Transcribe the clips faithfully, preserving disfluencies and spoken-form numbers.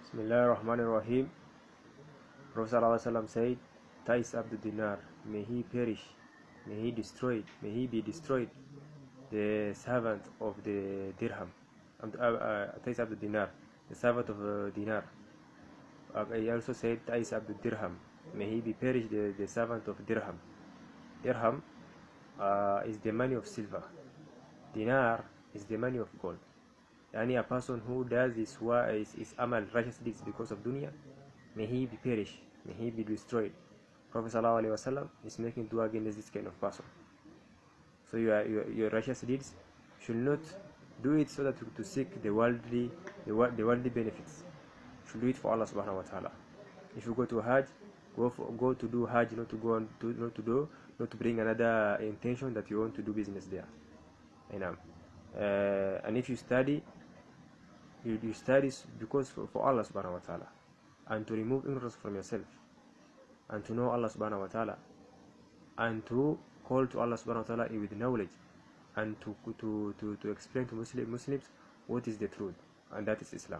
Bismillah ar-Rahman ar-Rahim. Prophet ﷺ said, Tais Abdul Dinar, may he perish, may he destroyed, may he be destroyed, the servant of the dirham. Uh, uh, Tais Abdul Dinar, the servant of uh, dinar. Uh, he also said, Tais Abdul Dirham, may he be perished, the, the servant of dirham. Dirham uh, is the money of silver. Dinar is the money of gold. Any a person who does his, his, his amal, righteous deeds because of dunya, may he be perished, may he be destroyed. Prophet ﷺ is making dua against this kind of person. So your, your, your righteous deeds should not do it so that to, to seek the worldly the, the worldly benefits. You should do it for Allah subhanahu wa ta'ala. If you go to Hajj, go for, go to do Hajj, not to go on to not to do not to bring another intention that you want to do business there. And, um, uh, and if you study, you, you study because for, for Allah subhanahu wa ta'ala, and to remove ignorance from yourself, and to know Allah subhanahu wa ta'ala, and to call to Allah subhanahu wa ta'ala with knowledge, and to to to, to explain to Muslim, Muslims what is the truth, and that is Islam.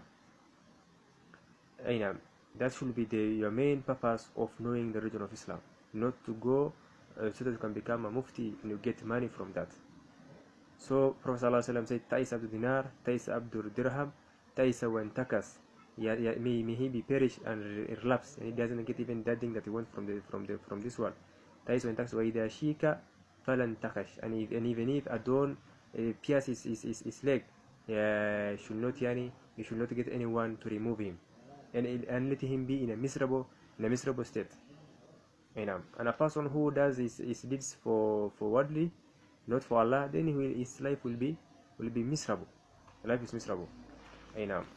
And that should be the, your main purpose of knowing the religion of Islam, not to go uh, so that you can become a mufti and you get money from that. So Prophet ﷺ said, Tais Abdul Dinar, Tais Abdul Dirham, Tais Wantakas. Yeah, yeah, may, may he be perished and relapse, and he doesn't get even that thing that he wants from the from the from this world. Tais Wantakas wa idha shika falan takash. And, if, and even if Adon uh, pierces his, his, his leg, uh, should not yani, you should not get anyone to remove him, and and let him be in a miserable in a miserable state. And, um, and a person who does his, his deeds for for worldly, not for Allah, then he will, his life will be will be miserable. Life is miserable. I know.